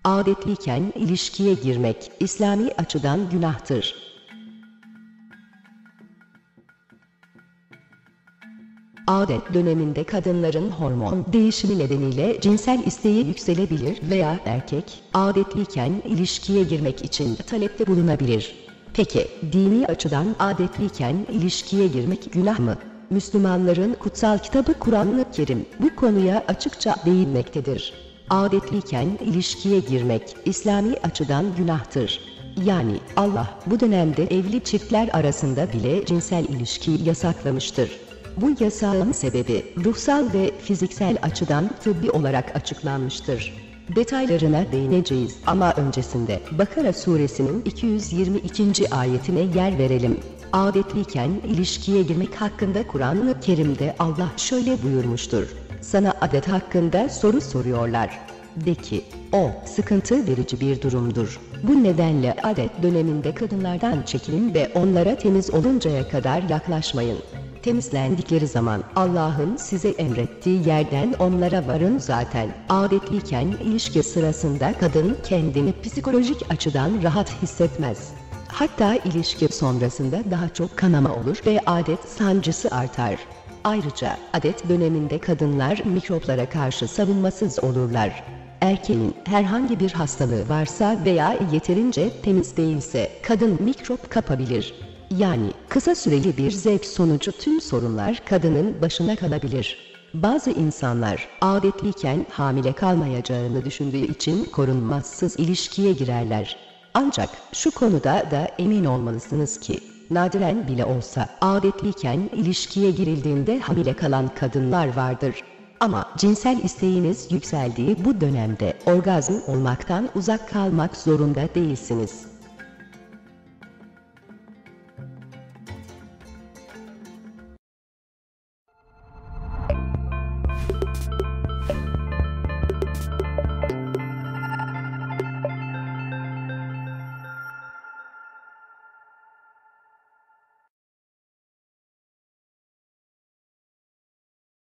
Adetliyken ilişkiye girmek, İslami açıdan günahtır. Adet döneminde kadınların hormon değişimi nedeniyle cinsel isteği yükselebilir veya erkek, adetliyken ilişkiye girmek için talepte bulunabilir. Peki, dini açıdan adetliyken ilişkiye girmek günah mı? Müslümanların kutsal kitabı Kur'an-ı Kerim bu konuya açıkça değinmektedir. Adetliyken ilişkiye girmek, İslami açıdan günahtır. Yani Allah bu dönemde evli çiftler arasında bile cinsel ilişkiyi yasaklamıştır. Bu yasağın sebebi ruhsal ve fiziksel açıdan tıbbi olarak açıklanmıştır. Detaylarına değineceğiz ama öncesinde Bakara suresinin 222. ayetine yer verelim. Adetliyken ilişkiye girmek hakkında Kur'an-ı Kerim'de Allah şöyle buyurmuştur. Sana adet hakkında soru soruyorlar. De ki, o sıkıntı verici bir durumdur. Bu nedenle adet döneminde kadınlardan çekilin ve onlara temiz oluncaya kadar yaklaşmayın. Temizlendikleri zaman Allah'ın size emrettiği yerden onlara varın zaten. Adetliyken ilişki sırasında kadın kendini psikolojik açıdan rahat hissetmez. Hatta ilişki sonrasında daha çok kanama olur ve adet sancısı artar. Ayrıca adet döneminde kadınlar mikroplara karşı savunmasız olurlar. Erkeğin herhangi bir hastalığı varsa veya yeterince temiz değilse kadın mikrop kapabilir. Yani kısa süreli bir zevk sonucu tüm sorunlar kadının başına kalabilir. Bazı insanlar adetliyken hamile kalmayacağını düşündüğü için korunmasız ilişkiye girerler. Ancak şu konuda da emin olmalısınız ki, nadiren bile olsa adetliyken ilişkiye girildiğinde hamile kalan kadınlar vardır. Ama cinsel isteğiniz yükseldiği bu dönemde orgazm olmaktan uzak kalmak zorunda değilsiniz.